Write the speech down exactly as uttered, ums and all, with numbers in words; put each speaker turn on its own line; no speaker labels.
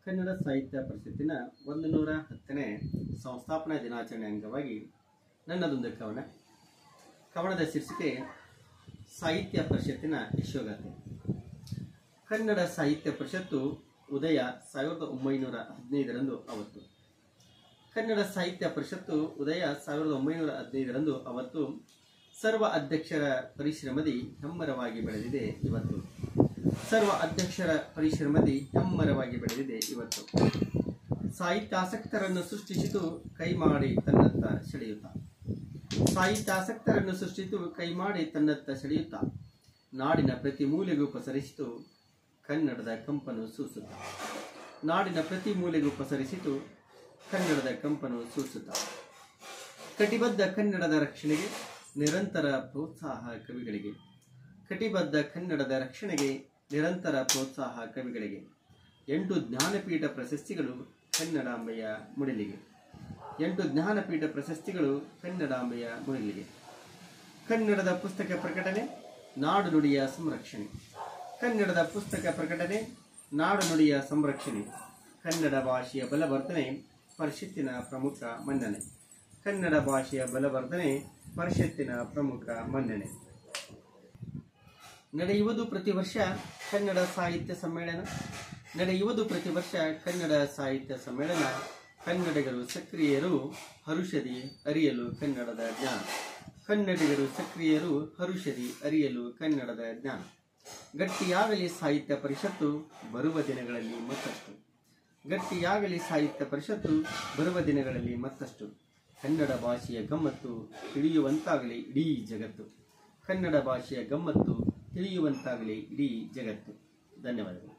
ಕನ್ನಡ ಸಾಹಿತ್ಯ ಪರಿಷತ್ತಿನ ಒಂದು ನೂರ ಹತ್ತನೇ ಸಂಸ್ಥಾಪನಾ ದಿನಾಚರಣೆ ಅಂಗವಾಗಿ ನನ್ನದೊಂದು ಕವನ. ಕವನದ ಶೀರ್ಷಿಕೆ ಸಾಹಿತ್ಯ ಪರಿಷತ್ತಿನ ಯಶೋಗಾಥೆ. ಕನ್ನಡ ಸಾಹಿತ್ಯ ಪರಿಷತ್ತು ಉದಯ ಸಾವಿರದ ಒಂಬೈನೂರ ಹದಿನೈದರಂದು ಅವತ್ತು. ಕನ್ನಡ ಸಾಹಿತ್ಯ ಪರಿಷತ್ತು ಉದಯ ಸಾವಿರದ ಒಂಬೈನೂರ ಹದಿನೈದರಂದು ಅವತ್ತು ಸರ್ವ ಅಧ್ಯಕ್ಷರ ಪರಿಶ್ರಮದಿ ಹೆಮ್ಮರವಾಗಿ ಬೆಳೆದಿದೆ ಇವತ್ತು. ಸರ್ವ ಅಧ್ಯಕ್ಷರ ಪರಿಶ್ರಮದಿ ಹೆಮ್ಮರವಾಗಿ ಬೆಳೆದಿದೆ ಇವತ್ತು. ಸಾಹಿತ್ಯಾಸಕ್ತರನ್ನು ಸೃಷ್ಟಿಸಿತು ಕೈಮಾಡಿ ತನ್ನತ್ತ ಸೆಳೆಯುತ್ತ. ಸಾಹಿತ್ಯಾಸಕ್ತರನ್ನು ಸೃಷ್ಟಿಸಿತು ಕೈಮಾಡಿ ತನ್ನತ್ತ ಸೆಳೆಯುತ್ತ. ನಾಡಿನ ಪ್ರತಿ ಮೂಲೆಗೂ ಪಸರಿಸಿತು ಕನ್ನಡದ ಕಂಪನು ಸೂಸುತ್ತ. ನಾಡಿನ ಪ್ರತಿ ಮೂಲೆಗೂ ಪಸರಿಸಿತು ಕನ್ನಡದ ಕಂಪನು ಸೂಸುತ್ತ. ಕಟಿಬದ್ಧ ಕನ್ನಡದ ರಕ್ಷಣೆಗೆ ನಿರಂತರ ಪ್ರೋತ್ಸಾಹ ಕವಿಗಳಿಗೆ. ಕಟಿಬದ್ಧ ಕನ್ನಡದ ರಕ್ಷಣೆಗೆ ನಿರಂತರ ಪ್ರೋತ್ಸಾಹ ಕವಿಗಳಿಗೆ. ಎಂಟು ಜ್ಞಾನಪೀಠ ಪ್ರಶಸ್ತಿಗಳು ಕನ್ನಡಾಂಬೆಯ ಮುಡಿಲಿಗೆ. ಎಂಟು ಜ್ಞಾನಪೀಠ ಪ್ರಶಸ್ತಿಗಳು ಕನ್ನಡಾಂಬೆಯ ಮುಡಿಲಿಗೆ. ಕನ್ನಡದ ಪುಸ್ತಕ ಪ್ರಕಟಣೆ ನಾಡು ನುಡಿಯ ಸಂರಕ್ಷಣೆ. ಕನ್ನಡದ ಪುಸ್ತಕ ಪ್ರಕಟಣೆ ನಾಡು ನುಡಿಯ ಸಂರಕ್ಷಣೆ. ಕನ್ನಡ ಭಾಷೆಯ ಬಲವರ್ಧನೆ ಪರಿಷತ್ತಿನ ಪ್ರಮುಖ ಮನ್ನಣೆ. ಕನ್ನಡ ಭಾಷೆಯ ಬಲವರ್ಧನೆ ಪರಿಷತ್ತಿನ ಪ್ರಮುಖ ಮನ್ನಣೆ. ನಡೆಯುವುದು ಪ್ರತಿ ವರ್ಷ ಕನ್ನಡ ಸಾಹಿತ್ಯ ಸಮ್ಮೇಳನ. ನಡೆಯುವುದು ಪ್ರತಿ ವರ್ಷ ಕನ್ನಡ ಸಾಹಿತ್ಯ ಸಮ್ಮೇಳನ. ಕನ್ನಡಿಗರು ಸಕ್ರಿಯರು ಹರುಷದಿ ಅರಿಯಲು ಕನ್ನಡದ ಜ್ಞಾನ. ಕನ್ನಡಿಗರು ಸಕ್ರಿಯರು ಹರುಷದಿ ಅರಿಯಲು ಕನ್ನಡದ ಜ್ಞಾನ. ಗಟ್ಟಿಯಾಗಲಿ ಸಾಹಿತ್ಯ ಪರಿಷತ್ತು ಬರುವ ದಿನಗಳಲ್ಲಿ ಮತ್ತಷ್ಟು. ಗಟ್ಟಿಯಾಗಲಿ ಸಾಹಿತ್ಯ ಪರಿಷತ್ತು ಬರುವ ದಿನಗಳಲ್ಲಿ ಮತ್ತಷ್ಟು. ಕನ್ನಡ ಭಾಷೆಯ ಗಮ್ಮತ್ತು ತಿಳಿಯುವಂತಾಗಲಿ ಇಡೀ ಜಗತ್ತು. ಕನ್ನಡ ಭಾಷೆಯ ಗಮ್ಮತ್ತು ತಿಳಿಯುವಂತಾಗಲಿ ಇಡೀ ಜಗತ್ತು. ಧನ್ಯವಾದಗಳು.